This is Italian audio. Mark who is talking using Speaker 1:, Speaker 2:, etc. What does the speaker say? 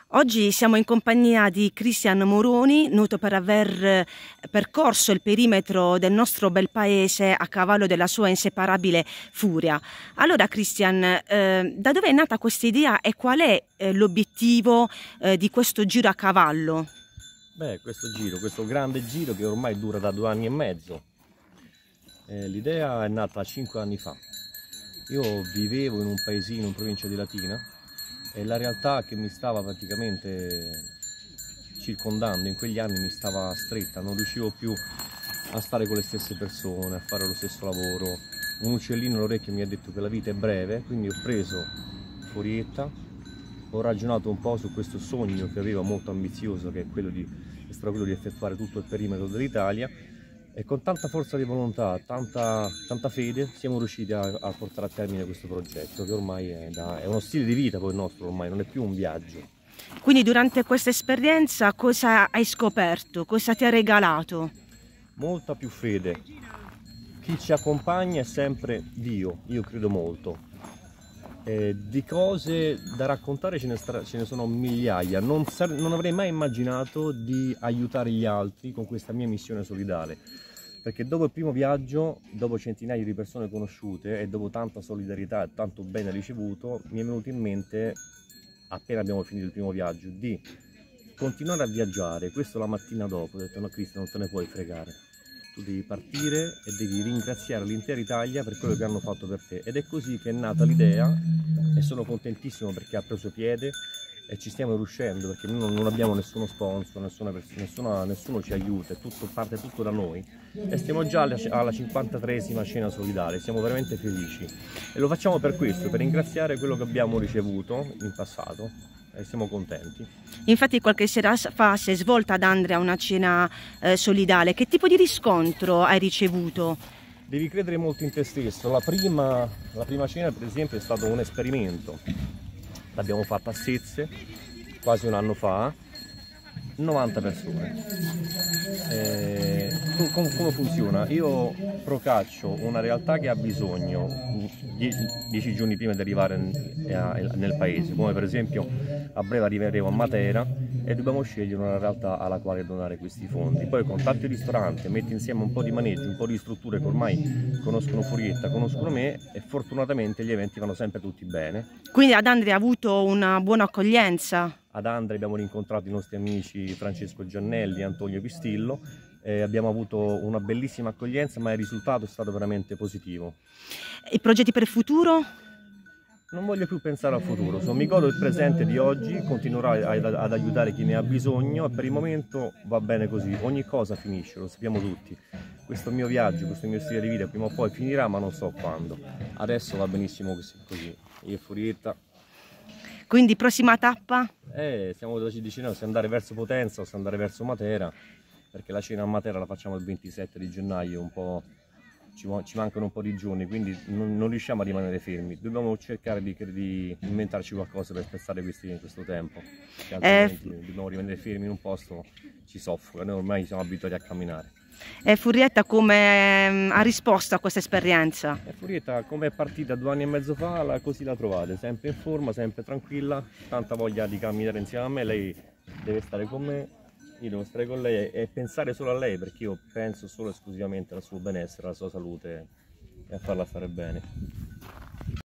Speaker 1: Oggi siamo in compagnia di Cristian Moroni, noto per aver percorso il perimetro del nostro bel paese a cavallo della sua inseparabile furia. Allora Cristian, da dove è nata questa idea e qual è l'obiettivo di questo giro a cavallo?
Speaker 2: Questo grande giro che ormai dura da 2 anni e mezzo, l'idea è nata 5 anni fa. Io vivevo in un paesino in provincia di Latina e la realtà che mi stava praticamente circondando in quegli anni mi stava stretta, non riuscivo più a stare con le stesse persone, a fare lo stesso lavoro. Un uccellino all'orecchio mi ha detto che la vita è breve, quindi ho preso Furietta, ho ragionato un po' su questo sogno che avevo molto ambizioso, che è quello di effettuare tutto il perimetro dell'Italia, e con tanta forza di volontà, tanta fede siamo riusciti a portare a termine questo progetto, che ormai è uno stile di vita poi il nostro, ormai non è più un viaggio.
Speaker 1: Quindi durante questa esperienza cosa hai scoperto? Cosa ti ha regalato?
Speaker 2: Molta più fede. Chi ci accompagna è sempre Dio, io credo molto. Di cose da raccontare ce ne sono migliaia. Non avrei mai immaginato di aiutare gli altri con questa mia missione solidale, perché dopo il primo viaggio, dopo centinaia di persone conosciute e dopo tanta solidarietà e tanto bene ricevuto, mi è venuto in mente, appena abbiamo finito il primo viaggio, di continuare a viaggiare. Questo la mattina dopo ho detto: no Cristian, non te ne puoi fregare, tu devi partire e devi ringraziare l'intera Italia per quello che hanno fatto per te. Ed è così che è nata l'idea e sono contentissimo perché ha preso piede e ci stiamo riuscendo, perché noi non abbiamo nessuno sponsor, nessuno ci aiuta, parte tutto da noi e stiamo già alla 53esima cena solidale, siamo veramente felici e lo facciamo per questo, per ringraziare quello che abbiamo ricevuto in passato e siamo contenti.
Speaker 1: Infatti qualche sera fa si è svolta ad Andria una cena solidale. Che tipo di riscontro hai ricevuto?
Speaker 2: Devi credere molto in te stesso. La prima cena per esempio è stato un esperimento, l'abbiamo fatta a Sezze quasi un anno fa, 90 persone. Come funziona? Io procaccio una realtà che ha bisogno 10 giorni prima di arrivare nel paese, come per esempio a breve arriveremo a Matera e dobbiamo scegliere una realtà alla quale donare questi fondi. Poi contatti il ristorante, metti insieme un po' di maneggi, un po' di strutture che ormai conoscono Furietta, conoscono me e fortunatamente gli eventi vanno sempre tutti bene.
Speaker 1: Quindi ad Andria ha avuto una buona accoglienza?
Speaker 2: Ad Andria abbiamo rincontrato i nostri amici Francesco Giannelli e Antonio Pistillo, abbiamo avuto una bellissima accoglienza, ma il risultato è stato veramente positivo.
Speaker 1: I progetti per il futuro?
Speaker 2: Non voglio più pensare al futuro, mi godo il presente di oggi, continuerò ad aiutare chi ne ha bisogno e per il momento va bene così, ogni cosa finisce, lo sappiamo tutti. Questo mio viaggio, questo mio stile di vita prima o poi finirà, ma non so quando. Adesso va benissimo così, io e Furietta.
Speaker 1: Quindi prossima tappa?
Speaker 2: Siamo decisi se andare verso Potenza o se andare verso Matera, perché la cena a Matera la facciamo il 27 di gennaio, un po', ci mancano un po' di giorni, quindi non riusciamo a rimanere fermi, dobbiamo cercare di inventarci qualcosa per spezzare questo tempo, altrimenti dobbiamo rimanere fermi in un posto, ci soffoca, noi ormai siamo abituati a camminare.
Speaker 1: E Furietta come ha risposto a questa esperienza?
Speaker 2: Furietta come è partita 2 anni e mezzo fa, così la trovate, sempre in forma, sempre tranquilla, tanta voglia di camminare insieme a me, lei deve stare con me, io devo stare con lei e pensare solo a lei, perché io penso solo e esclusivamente al suo benessere, alla sua salute e a farla stare bene.